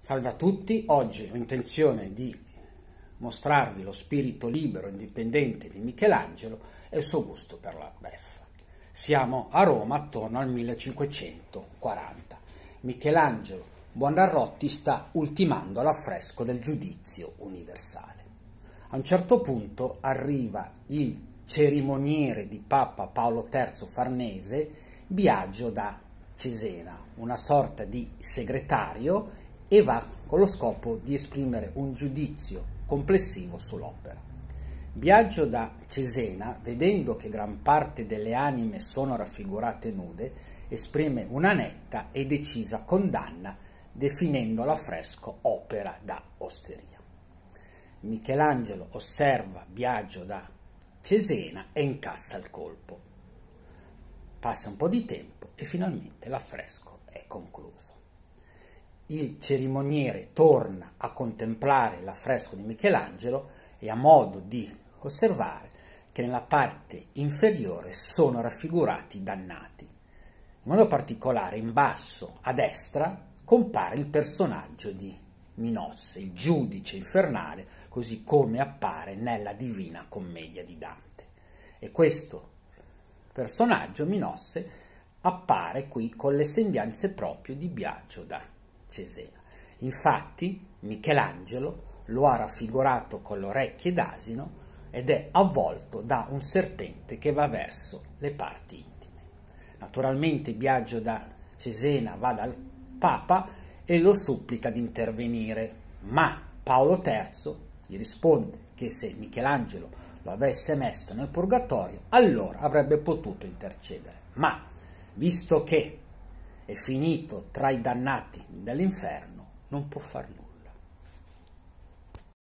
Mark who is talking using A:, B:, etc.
A: Salve a tutti, oggi ho intenzione di mostrarvi lo spirito libero e indipendente di Michelangelo e il suo gusto per la beffa. Siamo a Roma attorno al 1540. Michelangelo Buonarroti sta ultimando l'affresco del Giudizio universale. A un certo punto arriva il cerimoniere di Papa Paolo III Farnese, Biagio da Cesena, una sorta di segretario, e va con lo scopo di esprimere un giudizio complessivo sull'opera. Biagio da Cesena, vedendo che gran parte delle anime sono raffigurate nude, esprime una netta e decisa condanna, definendo l'affresco opera da osteria. Michelangelo osserva Biagio da Cesena e incassa il colpo. Passa un po' di tempo e finalmente l'affresco è concluso. Il cerimoniere torna a contemplare l'affresco di Michelangelo e ha modo di osservare che nella parte inferiore sono raffigurati i dannati. In modo particolare in basso a destra compare il personaggio di Minosse, il giudice infernale, così come appare nella Divina Commedia di Dante. E questo personaggio, Minosse, appare qui con le sembianze proprio di Biagio da Cesena. Infatti Michelangelo lo ha raffigurato con le orecchie d'asino ed è avvolto da un serpente che va verso le parti intime. Naturalmente Biagio da Cesena va dal Papa e lo supplica di intervenire, ma Paolo III gli risponde che se Michelangelo lo avesse messo nel purgatorio, allora avrebbe potuto intercedere, ma visto che è finito tra i dannati dell'inferno, non può far nulla.